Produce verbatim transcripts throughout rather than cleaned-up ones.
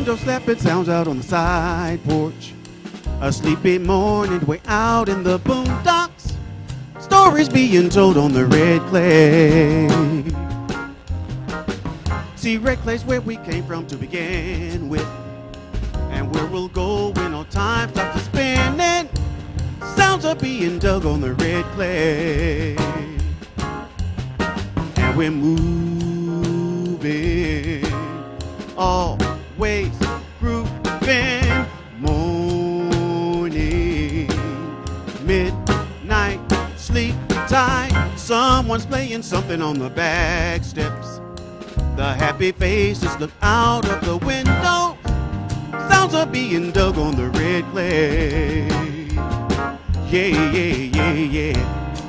window slap, it sounds out on the side porch. A sleepy morning way out in the boondocks. Stories being told on the red clay. See, red clay's where we came from to begin with, and where we'll go when all time stops spinning. Sounds are being dug on the red clay, and we're moving, always grooving. Morning, midnight, sleep tight. Someone's playing something on the back steps. The happy faces look out of the window. Sounds are being dug on the red clay. Yeah, yeah, yeah, yeah.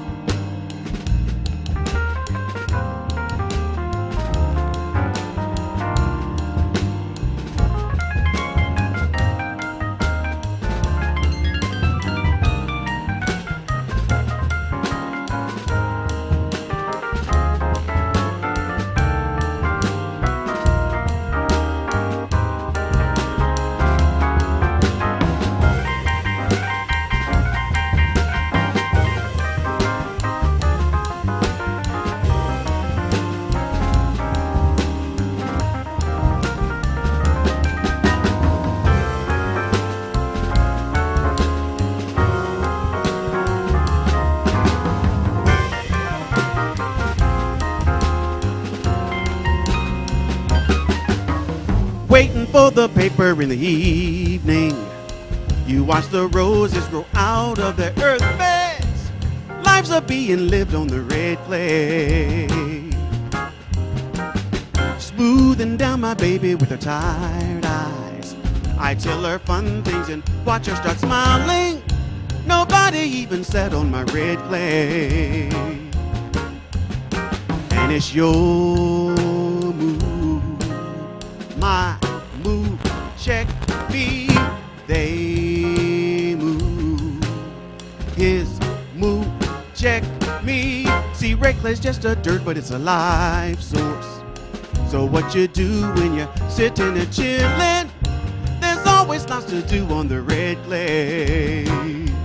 Waiting for the paper in the evening, you watch the roses grow out of their earth beds. Lives are being lived on the red clay. Smoothing down my baby with her tired eyes, I tell her fun things and watch her start smiling. Nobody even sat on my red clay. And it's your move, my move, check me. They move, his move, check me. See, red clay's just a dirt, but it's a life source. So what you do when you're sitting and chilling, there's always lots to do on the red clay.